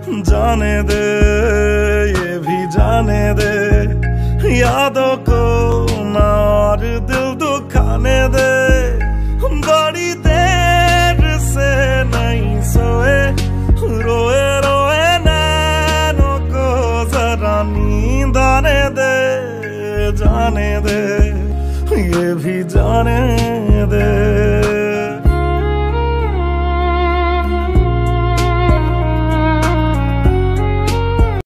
जाने दे, ये भी जाने दे, यादों को ना और दिल दुखाने दे। बड़ी देर से नहीं सोए, रोए रोए नैनों को जरा नींद आने दे, जाने दे।